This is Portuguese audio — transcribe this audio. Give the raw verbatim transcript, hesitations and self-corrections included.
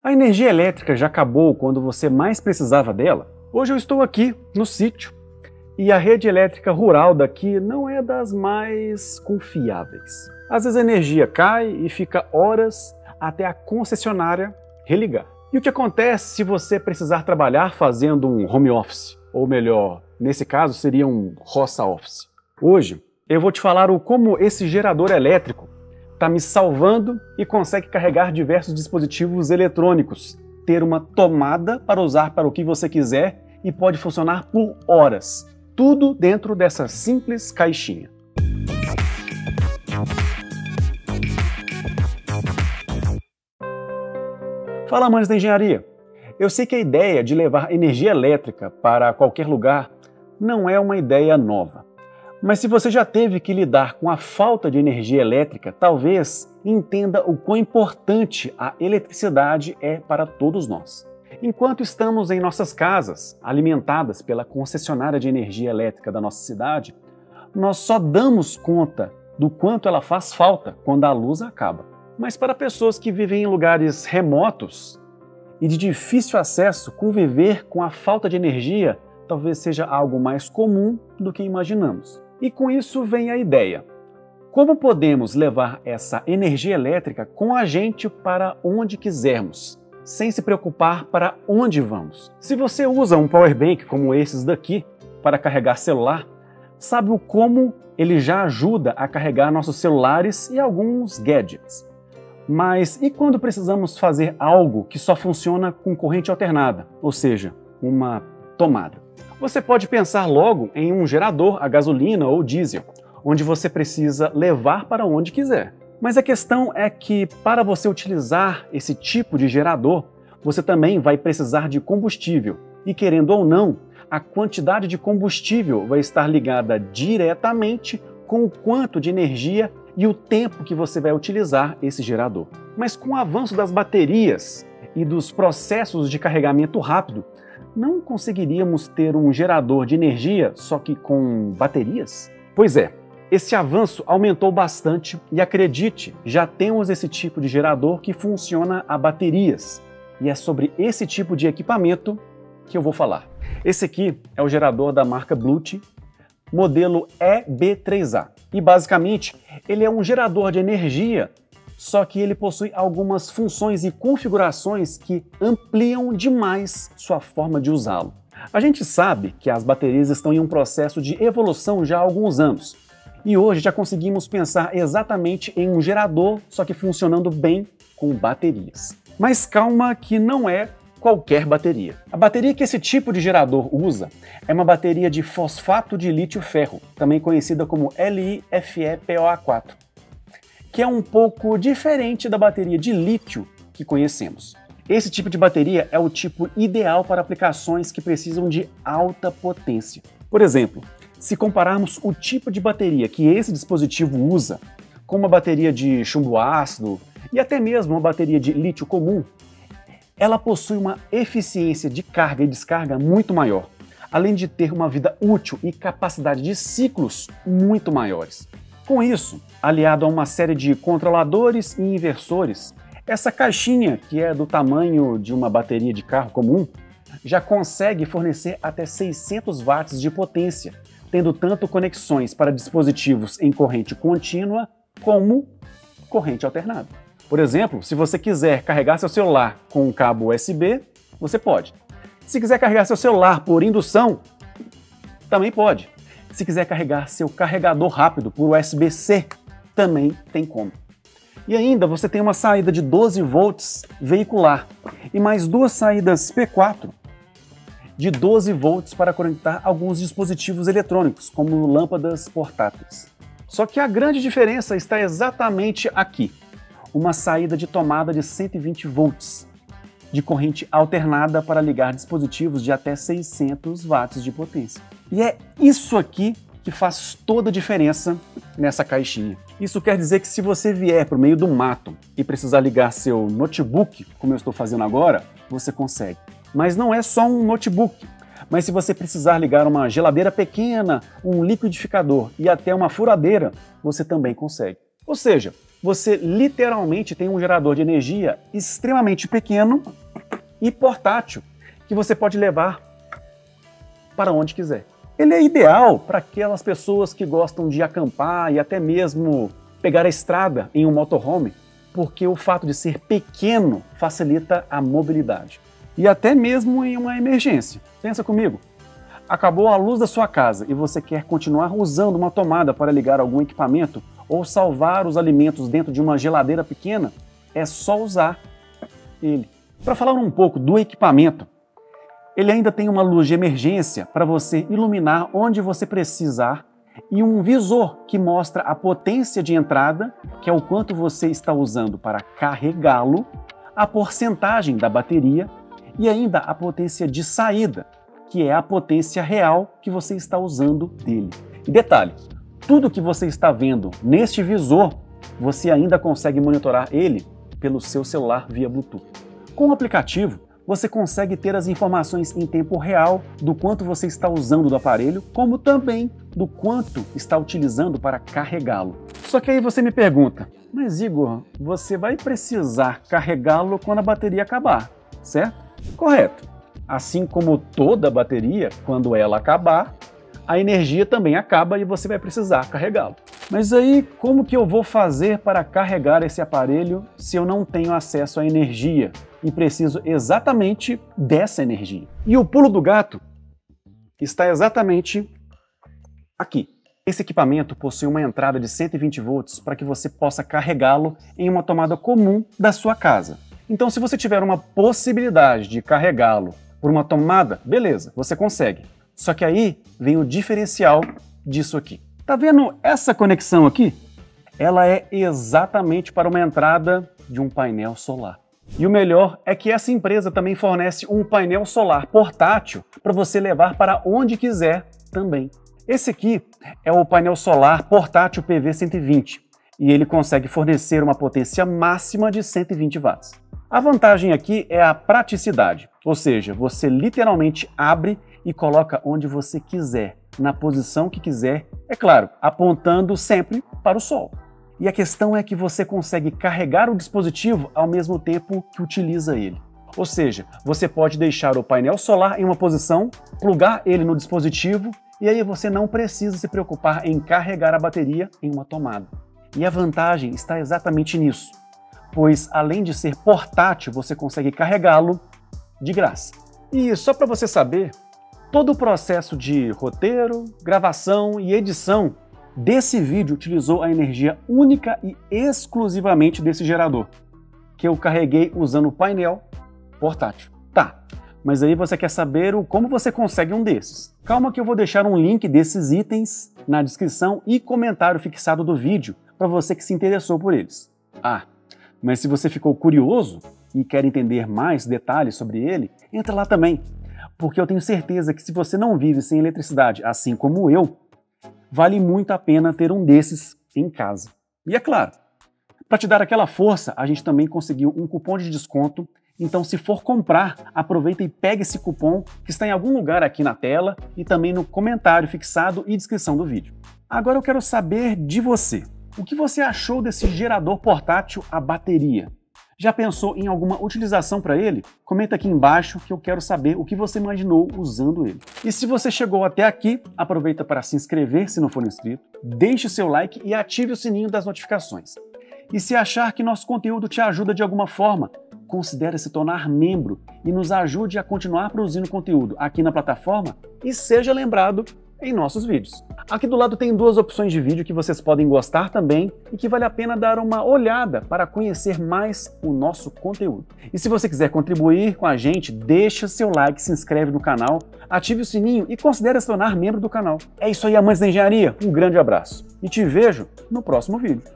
A energia elétrica já acabou quando você mais precisava dela? Hoje eu estou aqui no sítio e a rede elétrica rural daqui não é das mais confiáveis. Às vezes a energia cai e fica horas até a concessionária religar. E o que acontece se você precisar trabalhar fazendo um home office? Ou melhor, nesse caso seria um roça office. Hoje eu vou te falar o como esse gerador elétrico está me salvando e consegue carregar diversos dispositivos eletrônicos, ter uma tomada para usar para o que você quiser e pode funcionar por horas. Tudo dentro dessa simples caixinha. Fala, amantes da engenharia! Eu sei que a ideia de levar energia elétrica para qualquer lugar não é uma ideia nova. Mas se você já teve que lidar com a falta de energia elétrica, talvez entenda o quão importante a eletricidade é para todos nós. Enquanto estamos em nossas casas, alimentadas pela concessionária de energia elétrica da nossa cidade, nós só damos conta do quanto ela faz falta quando a luz acaba. Mas para pessoas que vivem em lugares remotos e de difícil acesso, conviver com a falta de energia talvez seja algo mais comum do que imaginamos. E com isso vem a ideia: como podemos levar essa energia elétrica com a gente para onde quisermos, sem se preocupar para onde vamos? Se você usa um power bank como esses daqui para carregar celular, sabe o como ele já ajuda a carregar nossos celulares e alguns gadgets. Mas e quando precisamos fazer algo que só funciona com corrente alternada, ou seja, uma tomada? Você pode pensar logo em um gerador a gasolina ou diesel, onde você precisa levar para onde quiser. Mas a questão é que, para você utilizar esse tipo de gerador, você também vai precisar de combustível. E querendo ou não, a quantidade de combustível vai estar ligada diretamente com o quanto de energia e o tempo que você vai utilizar esse gerador. Mas com o avanço das baterias e dos processos de carregamento rápido, não conseguiríamos ter um gerador de energia só que com baterias? Pois é, esse avanço aumentou bastante e acredite, já temos esse tipo de gerador que funciona a baterias. E é sobre esse tipo de equipamento que eu vou falar. Esse aqui é o gerador da marca Bluetooth, modelo E B três A. E basicamente, ele é um gerador de energia, só que ele possui algumas funções e configurações que ampliam demais sua forma de usá-lo. A gente sabe que as baterias estão em um processo de evolução já há alguns anos, e hoje já conseguimos pensar exatamente em um gerador, só que funcionando bem com baterias. Mas calma que não é qualquer bateria. A bateria que esse tipo de gerador usa é uma bateria de fosfato de lítio-ferro, também conhecida como L I F E P O A quatro. Que é um pouco diferente da bateria de lítio que conhecemos. Esse tipo de bateria é o tipo ideal para aplicações que precisam de alta potência. Por exemplo, se compararmos o tipo de bateria que esse dispositivo usa com uma bateria de chumbo ácido e até mesmo uma bateria de lítio comum, ela possui uma eficiência de carga e descarga muito maior, além de ter uma vida útil e capacidade de ciclos muito maiores. Com isso, aliado a uma série de controladores e inversores, essa caixinha, que é do tamanho de uma bateria de carro comum, já consegue fornecer até seiscentos watts de potência, tendo tanto conexões para dispositivos em corrente contínua como corrente alternada. Por exemplo, se você quiser carregar seu celular com um cabo U S B, você pode. Se quiser carregar seu celular por indução, também pode. Se quiser carregar seu carregador rápido por U S B C, também tem como. E ainda você tem uma saída de doze volts veicular e mais duas saídas P quatro de doze volts para conectar alguns dispositivos eletrônicos, como lâmpadas portáteis. Só que a grande diferença está exatamente aqui. Uma saída de tomada de cento e vinte volts, de corrente alternada para ligar dispositivos de até seiscentos watts de potência. E é isso aqui que faz toda a diferença nessa caixinha. Isso quer dizer que se você vier para o meio do mato e precisar ligar seu notebook, como eu estou fazendo agora, você consegue. Mas não é só um notebook. Mas se você precisar ligar uma geladeira pequena, um liquidificador e até uma furadeira, você também consegue. Ou seja, você literalmente tem um gerador de energia extremamente pequeno e portátil que você pode levar para onde quiser. Ele é ideal para aquelas pessoas que gostam de acampar e até mesmo pegar a estrada em um motorhome, porque o fato de ser pequeno facilita a mobilidade. E até mesmo em uma emergência. Pensa comigo. Acabou a luz da sua casa e você quer continuar usando uma tomada para ligar algum equipamento ou salvar os alimentos dentro de uma geladeira pequena, é só usar ele. Para falar um pouco do equipamento, ele ainda tem uma luz de emergência para você iluminar onde você precisar e um visor que mostra a potência de entrada, que é o quanto você está usando para carregá-lo, a porcentagem da bateria e ainda a potência de saída, que é a potência real que você está usando dele. E detalhe, tudo que você está vendo neste visor, você ainda consegue monitorar ele pelo seu celular via Bluetooth. Com o aplicativo, você consegue ter as informações em tempo real do quanto você está usando do aparelho, como também do quanto está utilizando para carregá-lo. Só que aí você me pergunta, mas Igor, você vai precisar carregá-lo quando a bateria acabar, certo? Correto. Assim como toda bateria, quando ela acabar, a energia também acaba e você vai precisar carregá-lo. Mas aí, como que eu vou fazer para carregar esse aparelho se eu não tenho acesso à energia e preciso exatamente dessa energia? E o pulo do gato está exatamente aqui. Esse equipamento possui uma entrada de cento e vinte volts para que você possa carregá-lo em uma tomada comum da sua casa. Então, se você tiver uma possibilidade de carregá-lo por uma tomada, beleza, você consegue. Só que aí vem o diferencial disso aqui. Tá vendo essa conexão aqui? Ela é exatamente para uma entrada de um painel solar. E o melhor é que essa empresa também fornece um painel solar portátil para você levar para onde quiser também. Esse aqui é o painel solar portátil P V cento e vinte e ele consegue fornecer uma potência máxima de cento e vinte watts. A vantagem aqui é a praticidade, ou seja, você literalmente abre e coloca onde você quiser, na posição que quiser, é claro, apontando sempre para o sol. E a questão é que você consegue carregar o dispositivo ao mesmo tempo que utiliza ele. Ou seja, você pode deixar o painel solar em uma posição, plugar ele no dispositivo e aí você não precisa se preocupar em carregar a bateria em uma tomada. E a vantagem está exatamente nisso, pois além de ser portátil, você consegue carregá-lo de graça. E só para você saber, todo o processo de roteiro, gravação e edição desse vídeo utilizou a energia única e exclusivamente desse gerador, que eu carreguei usando o painel portátil. Tá, mas aí você quer saber o como você consegue um desses. Calma que eu vou deixar um link desses itens na descrição e comentário fixado do vídeo para você que se interessou por eles. Ah, mas se você ficou curioso e quer entender mais detalhes sobre ele, entra lá também. Porque eu tenho certeza que se você não vive sem eletricidade, assim como eu, vale muito a pena ter um desses em casa. E é claro, para te dar aquela força, a gente também conseguiu um cupom de desconto, então se for comprar, aproveita e pega esse cupom que está em algum lugar aqui na tela e também no comentário fixado e descrição do vídeo. Agora eu quero saber de você. O que você achou desse gerador portátil a bateria? Já pensou em alguma utilização para ele? Comenta aqui embaixo que eu quero saber o que você imaginou usando ele. E se você chegou até aqui, aproveita para se inscrever se não for inscrito, deixe seu like e ative o sininho das notificações. E se achar que nosso conteúdo te ajuda de alguma forma, considere se tornar membro e nos ajude a continuar produzindo conteúdo aqui na plataforma e seja lembrado em nossos vídeos. Aqui do lado tem duas opções de vídeo que vocês podem gostar também e que vale a pena dar uma olhada para conhecer mais o nosso conteúdo. E se você quiser contribuir com a gente, deixa seu like, se inscreve no canal, ative o sininho e considere se tornar membro do canal. É isso aí, amantes da engenharia, um grande abraço e te vejo no próximo vídeo.